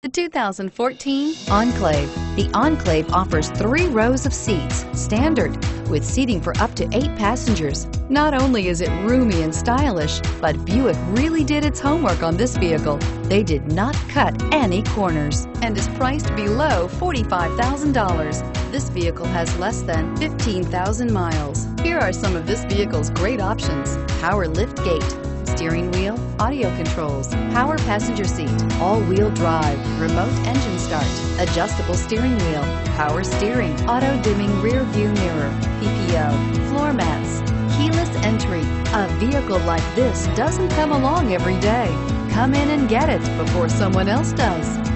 The 2014 Enclave. The Enclave offers 3 rows of seats, standard, with seating for up to 8 passengers. Not only is it roomy and stylish, but Buick really did its homework on this vehicle. They did not cut any corners and is priced below $45,000. This vehicle has less than 15,000 miles. Here are some of this vehicle's great options: power lift gate, steering wheel audio controls, power passenger seat, all-wheel drive, remote engine start, adjustable steering wheel, power steering, auto-dimming rear view mirror, PPO, floor mats, keyless entry. A vehicle like this doesn't come along every day. Come in and get it before someone else does.